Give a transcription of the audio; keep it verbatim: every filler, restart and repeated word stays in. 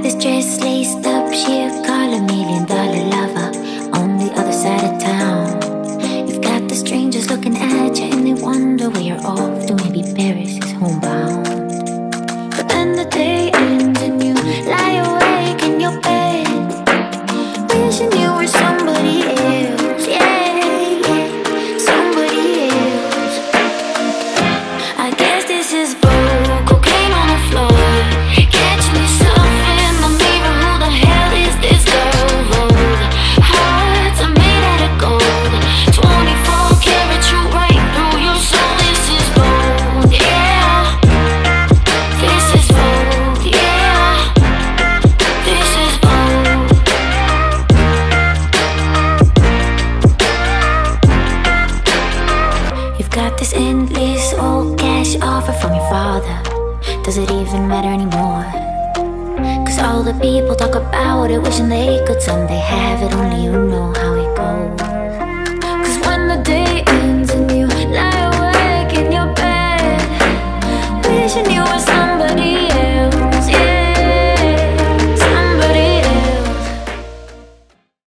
this dress laced up, she'll call a million dollar lover on the other side of town. You've got the strangers looking at you and they wonder where you're off to. Maybe Paris is homebound. But then the day ends and you lie awake in your bed, wishing you were somebody else. Yeah, yeah, somebody else. I guess this is Vogue, cocaine on the floor. Catch me in the mirror, who the hell is this girl? Vogue, hearts are made out of gold, twenty-four karat true right through your soul. This is Vogue, yeah. This is Vogue, yeah. This is Vogue. You've got this endless old cash offer from your father. Does it even matter anymore? Cause all the people talk about it, wishing they could someday have it. Only you know how it goes. Cause when the day ends and you lie awake in your bed, wishing you were somebody else.